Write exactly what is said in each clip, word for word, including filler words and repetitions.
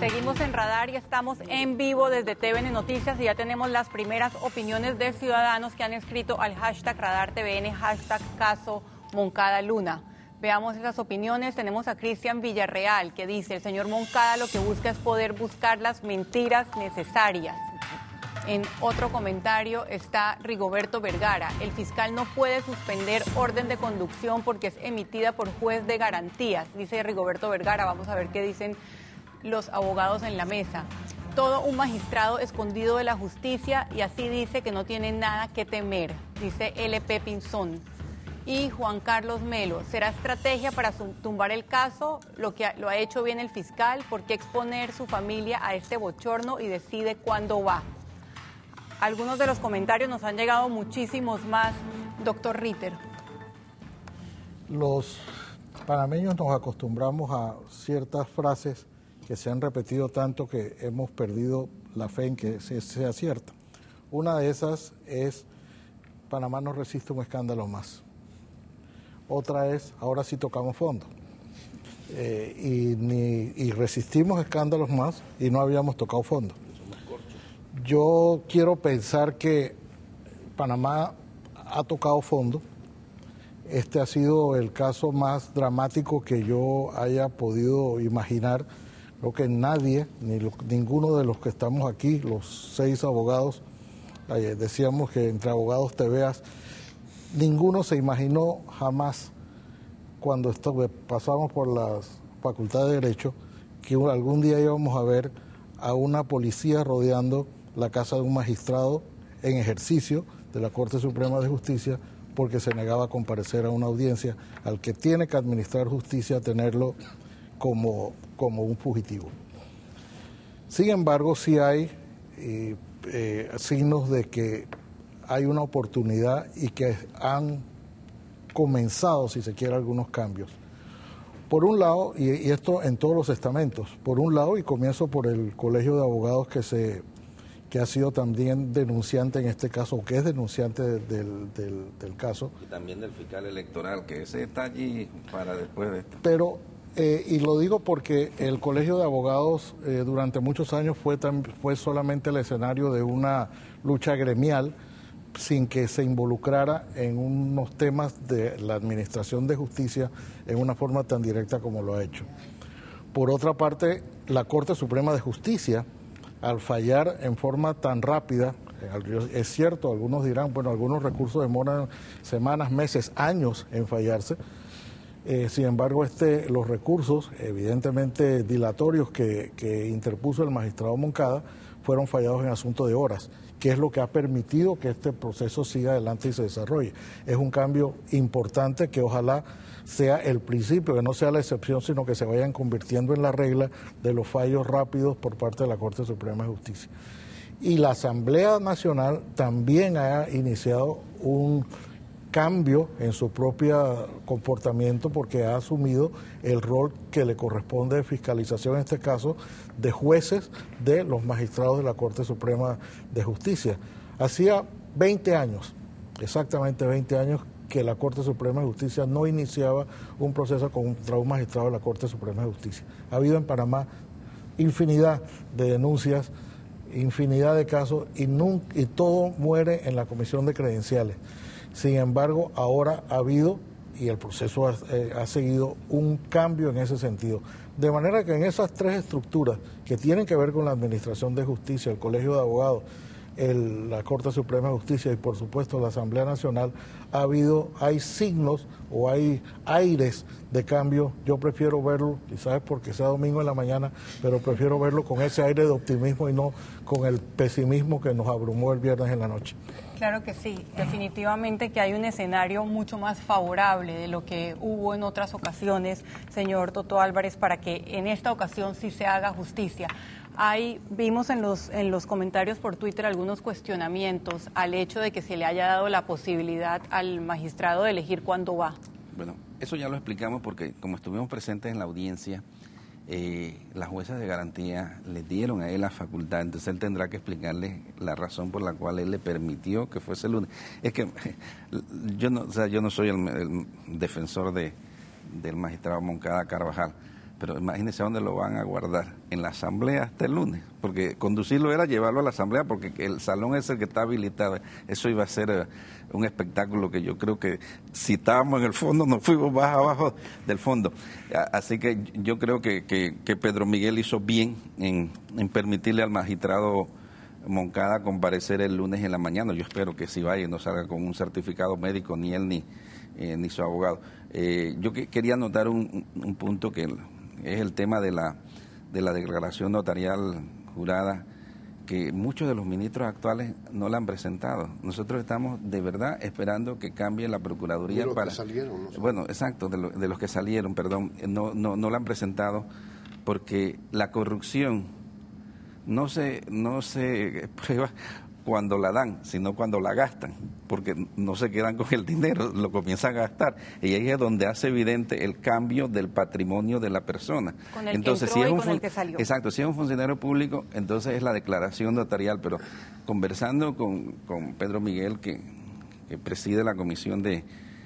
Seguimos en Radar y estamos en vivo desde T V N Noticias y ya tenemos las primeras opiniones de ciudadanos que han escrito al hashtag Radar T V N, hashtag caso Moncada Luna. Veamos esas opiniones. Tenemos a Cristian Villarreal que dice: el señor Moncada lo que busca es poder buscar las mentiras necesarias. En otro comentario está Rigoberto Vergara: el fiscal no puede suspender orden de conducción porque es emitida por juez de garantías, dice Rigoberto Vergara. Vamos a ver qué dicen los abogados en la mesa. Todo un magistrado escondido de la justicia y así dice que no tiene nada que temer, dice L P Pinzón. Y Juan Carlos Melo: ¿será estrategia para tumbar el caso? Lo que lo ha hecho bien el fiscal, ¿por qué exponer su familia a este bochorno y decide cuándo va? Algunos de los comentarios, nos han llegado muchísimos más, doctor Ritter. Los panameños nos acostumbramos a ciertas frases que se han repetido tanto que hemos perdido la fe en que sea cierta. Una de esas es: Panamá no resiste un escándalo más. Otra es: ahora sí tocamos fondo. Eh, y, ni, y resistimos escándalos más y no habíamos tocado fondo. Yo quiero pensar que Panamá ha tocado fondo. Este ha sido el caso más dramático que yo haya podido imaginar. Creo que nadie, ni lo, ninguno de los que estamos aquí, los seis abogados, eh, decíamos que entre abogados te veas, ninguno se imaginó jamás, cuando esto, pasamos por la Facultad de Derecho, que algún día íbamos a ver a una policía rodeando la casa de un magistrado en ejercicio de la Corte Suprema de Justicia porque se negaba a comparecer a una audiencia al que tiene que administrar justicia, tenerlo como, como un fugitivo. Sin embargo, sí hay eh, eh, signos de que hay una oportunidad y que han comenzado, si se quiere, algunos cambios. Por un lado, y, y esto en todos los estamentos, por un lado, y comienzo por el Colegio de Abogados que se que ha sido también denunciante en este caso, o que es denunciante del, del, del caso. Y también del fiscal electoral, que ese está allí para después de esto. Pero, eh, y lo digo porque el Colegio de Abogados eh, durante muchos años fue, tan, fue solamente el escenario de una lucha gremial, sin que se involucrara en unos temas de la administración de justicia en una forma tan directa como lo ha hecho. Por otra parte, la Corte Suprema de Justicia, al fallar en forma tan rápida, es cierto, algunos dirán, bueno, algunos recursos demoran semanas, meses, años en fallarse, eh, sin embargo, este, los recursos evidentemente dilatorios que, que interpuso el magistrado Moncada fueron fallados en asunto de horas, que es lo que ha permitido que este proceso siga adelante y se desarrolle. Es un cambio importante que ojalá sea el principio, que no sea la excepción, sino que se vayan convirtiendo en la regla de los fallos rápidos por parte de la Corte Suprema de Justicia. Y la Asamblea Nacional también ha iniciado un cambio en su propio comportamiento porque ha asumido el rol que le corresponde de fiscalización, en este caso, de jueces de los magistrados de la Corte Suprema de Justicia. Hacía veinte años, exactamente veinte años, que la Corte Suprema de Justicia no iniciaba un proceso contra un magistrado de la Corte Suprema de Justicia. Ha habido en Panamá infinidad de denuncias, infinidad de casos y, nunca, y todo muere en la comisión de credenciales. Sin embargo, ahora ha habido, y el proceso ha, eh, ha seguido, un cambio en ese sentido. De manera que en esas tres estructuras que tienen que ver con la Administración de Justicia, el Colegio de Abogados, el, la Corte Suprema de Justicia y por supuesto la Asamblea Nacional, ha habido, hay signos o hay aires de cambio. Yo prefiero verlo, quizás porque sea domingo en la mañana, pero prefiero verlo con ese aire de optimismo y no con el pesimismo que nos abrumó el viernes en la noche. Claro que sí, definitivamente que hay un escenario mucho más favorable de lo que hubo en otras ocasiones, señor Toto Álvarez, para que en esta ocasión sí se haga justicia. Ahí vimos en los, en los comentarios por Twitter algunos cuestionamientos al hecho de que se le haya dado la posibilidad al magistrado de elegir cuándo va. Bueno, eso ya lo explicamos porque como estuvimos presentes en la audiencia, eh, las juezas de garantía le dieron a él la facultad, entonces él tendrá que explicarle la razón por la cual él le permitió que fuese el lunes. Es que yo no, o sea, yo no soy el, el defensor de, del magistrado Moncada Carvajal, Pero imagínense a dónde lo van a guardar, en la asamblea hasta el lunes, porque conducirlo era llevarlo a la asamblea, porque el salón es el que está habilitado. Eso iba a ser uh, un espectáculo que yo creo que si estábamos en el fondo nos fuimos más abajo del fondo. Así que yo creo que, que, que Pedro Miguel hizo bien en, en permitirle al magistrado Moncada comparecer el lunes en la mañana. Yo espero que si vaya y no salga con un certificado médico, ni él ni, eh, ni su abogado. Eh, yo que, quería anotar un, un punto que es el tema de la, de la declaración notarial jurada, que muchos de los ministros actuales no la han presentado. Nosotros estamos de verdad esperando que cambie la Procuraduría. De los para, que salieron, ¿no? Bueno, exacto, de, lo, de los que salieron, perdón, no, no, no la han presentado, porque la corrupción no se, no se prueba cuando la dan, sino cuando la gastan, porque no se quedan con el dinero, lo comienzan a gastar. Y ahí es donde hace evidente el cambio del patrimonio de la persona. Con el entonces, que entró si es y un con el que salió. Exacto, si es un funcionario público, entonces es la declaración notarial, pero conversando con, con Pedro Miguel, que, que preside la comisión de,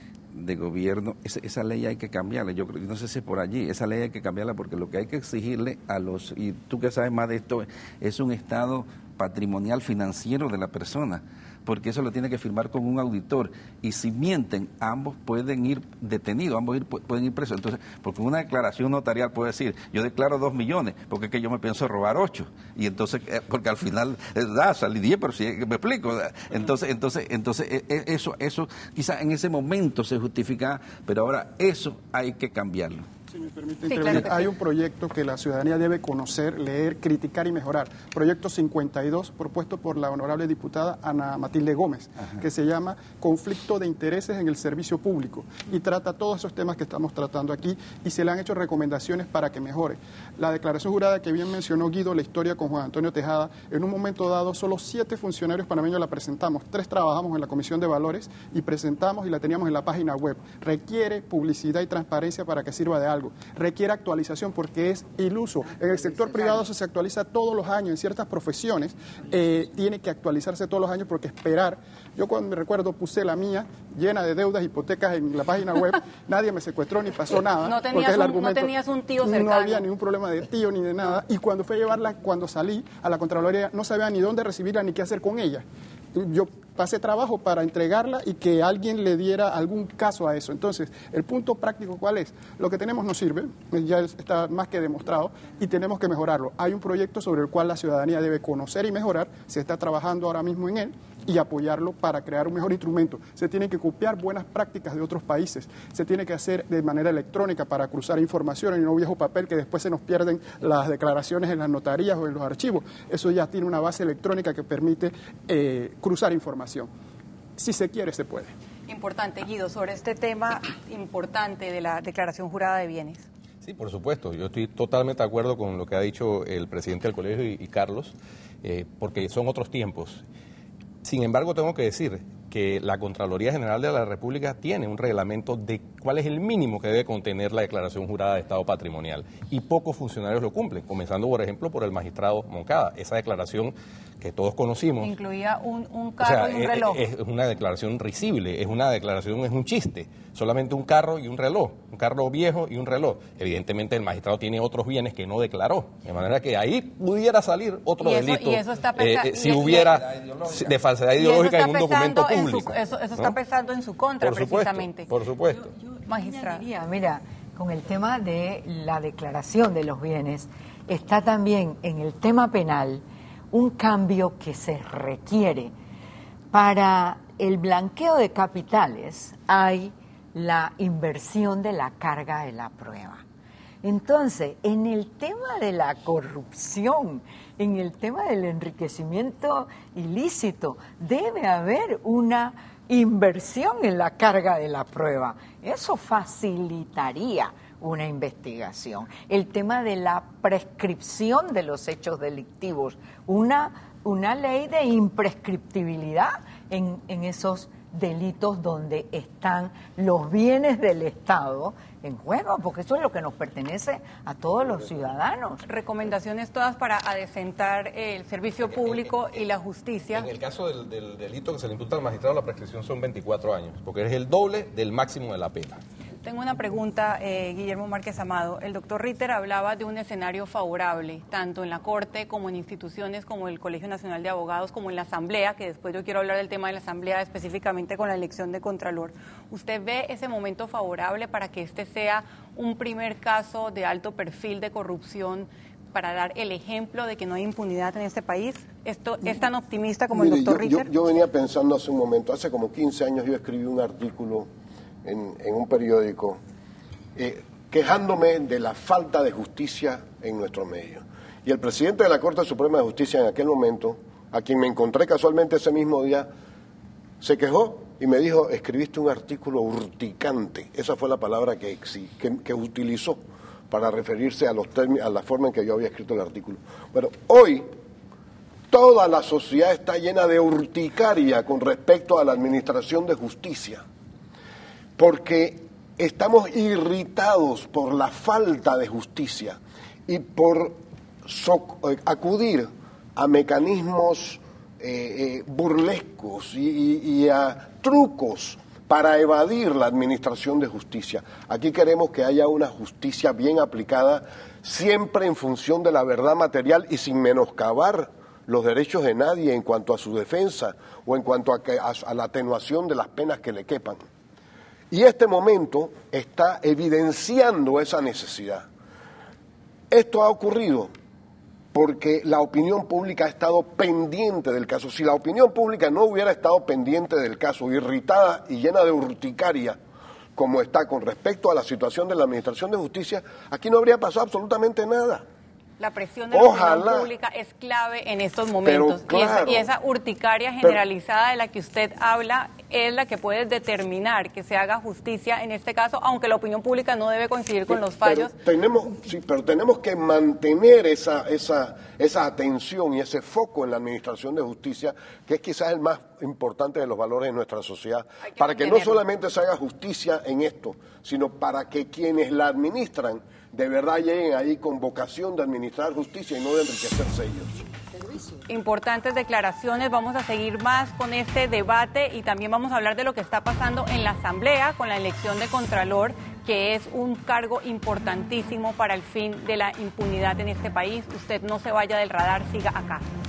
de gobierno, esa, esa ley hay que cambiarla. Yo creo, no sé si por allí, esa ley hay que cambiarla, porque lo que hay que exigirle a los, y tú que sabes más de esto, es un estado patrimonial financiero de la persona, porque eso lo tiene que firmar con un auditor, y si mienten, ambos pueden ir detenidos, ambos ir, pueden ir presos. Entonces, porque una declaración notarial puede decir, yo declaro dos millones, porque es que yo me pienso robar ocho, y entonces, eh, porque al final, eh, da, salí diez, pero si me explico, entonces, entonces, entonces, eh, eso, eso, quizás en ese momento se justifica, pero ahora eso hay que cambiarlo. Si me permite Sí, intervenir, claro que hay sí. un proyecto que la ciudadanía debe conocer, leer, criticar y mejorar. Proyecto cincuenta y dos, propuesto por la honorable diputada Ana Matilde Gómez, Ajá. que se llama Conflicto de Intereses en el Servicio Público, y trata todos esos temas que estamos tratando aquí, y se le han hecho recomendaciones para que mejore. La declaración jurada que bien mencionó Guido, la historia con Juan Antonio Tejada, en un momento dado solo siete funcionarios panameños la presentamos, tres trabajamos en la Comisión de Valores y presentamos y la teníamos en la página web. Requiere publicidad y transparencia para que sirva de algo. Requiere actualización porque es iluso. En el sector privado eso se actualiza todos los años. En ciertas profesiones eh, tiene que actualizarse todos los años, porque esperar. Yo cuando me recuerdo puse la mía llena de deudas, hipotecas en la página web, nadie me secuestró ni pasó nada. No tenías, es el un, argumento, no tenías un tío cercano. No había ningún problema de tío ni de nada. Y cuando fui a llevarla, cuando salí a la Contraloría, no sabía ni dónde recibirla ni qué hacer con ella. Yo pasé trabajo para entregarla y que alguien le diera algún caso a eso. Entonces, el punto práctico, ¿cuál es? Lo que tenemos no sirve, ya está más que demostrado, y tenemos que mejorarlo. Hay un proyecto sobre el cual la ciudadanía debe conocer y mejorar, se está trabajando ahora mismo en él, y apoyarlo para crear un mejor instrumento. Se tienen que copiar buenas prácticas de otros países, se tiene que hacer de manera electrónica para cruzar información y no viejo papel que después se nos pierden las declaraciones en las notarías o en los archivos. Eso ya tiene una base electrónica que permite eh, cruzar información. Si se quiere, se puede. Importante, Guido, sobre este tema importante de la declaración jurada de bienes. Sí, por supuesto. Yo estoy totalmente de acuerdo con lo que ha dicho el presidente del colegio y, y Carlos, eh, porque son otros tiempos. Sin embargo, tengo que decir que la Contraloría General de la República tiene un reglamento de cuál es el mínimo que debe contener la declaración jurada de estado patrimonial, y pocos funcionarios lo cumplen, comenzando, por ejemplo, por el magistrado Moncada. Esa declaración que todos conocimos incluía un, un carro o sea, y un reloj. Es, es una declaración risible, es una declaración, es un chiste, solamente un carro y un reloj, un carro viejo y un reloj. Evidentemente el magistrado tiene otros bienes que no declaró, de manera que ahí pudiera salir otro y eso, delito y eso está pesa- eh, eh, si y hubiera de falsedad ideológica en un documento en público. Su, eso eso está ¿no? pesando en su contra, por supuesto, precisamente. Por supuesto. Yo, yo Magistrada. añadiría, mira, con el tema de la declaración de los bienes, está también en el tema penal un cambio que se requiere. Para el blanqueo de capitales hay la inversión de la carga de la prueba. Entonces, en el tema de la corrupción, en el tema del enriquecimiento ilícito, debe haber una inversión en la carga de la prueba. Eso facilitaría una investigación. El tema de la prescripción de los hechos delictivos, una, una ley de imprescriptibilidad en, en esos delitos donde están los bienes del Estado en juego, porque eso es lo que nos pertenece a todos los ciudadanos. Recomendaciones todas para adecentar el servicio público y la justicia. En el caso del, del delito que se le imputa al magistrado, la prescripción son veinticuatro años, porque es el doble del máximo de la pena. Tengo una pregunta, eh, Guillermo Márquez Amado. El doctor Ritter hablaba de un escenario favorable, tanto en la Corte como en instituciones como el Colegio Nacional de Abogados, como en la Asamblea, que después yo quiero hablar del tema de la Asamblea específicamente con la elección de Contralor. ¿Usted ve ese momento favorable para que este sea un primer caso de alto perfil de corrupción para dar el ejemplo de que no hay impunidad en este país? ¿Esto es tan optimista como Mire, el doctor yo, Ritter? Yo, yo venía pensando hace un momento, hace como quince años yo escribí un artículo en, en un periódico eh, quejándome de la falta de justicia en nuestro medio. Y el presidente de la Corte Suprema de Justicia en aquel momento, a quien me encontré casualmente ese mismo día, se quejó y me dijo, escribiste un artículo urticante. Esa fue la palabra que, que, que utilizó para referirse a, los términos, a la forma en que yo había escrito el artículo. Bueno, hoy toda la sociedad está llena de urticaria con respecto a la administración de justicia, porque estamos irritados por la falta de justicia y por so, eh, acudir a mecanismos eh, eh, burlescos y, y, y a trucos para evadir la administración de justicia. Aquí queremos que haya una justicia bien aplicada, siempre en función de la verdad material y sin menoscabar los derechos de nadie en cuanto a su defensa o en cuanto a, que, a, a la atenuación de las penas que le quepan. Y este momento está evidenciando esa necesidad. Esto ha ocurrido porque la opinión pública ha estado pendiente del caso. Si la opinión pública no hubiera estado pendiente del caso, irritada y llena de urticaria, como está con respecto a la situación de la Administración de Justicia, aquí no habría pasado absolutamente nada. La presión de la Ojalá. opinión pública es clave en estos momentos. Pero, claro, y, esa, y esa urticaria generalizada pero, de la que usted habla es la que puede determinar que se haga justicia en este caso, aunque la opinión pública no debe coincidir con los fallos. Pero tenemos, sí, pero tenemos que mantener esa, esa, esa atención y ese foco en la administración de justicia, que es quizás el más importante de los valores de nuestra sociedad, que para que no solamente se haga justicia en esto, sino para que quienes la administran de verdad lleguen ahí con vocación de administrar justicia y no de enriquecerse ellos. Importantes declaraciones, vamos a seguir más con este debate y también vamos a hablar de lo que está pasando en la Asamblea con la elección de Contralor, que es un cargo importantísimo para el fin de la impunidad en este país. Usted no se vaya del radar, siga acá.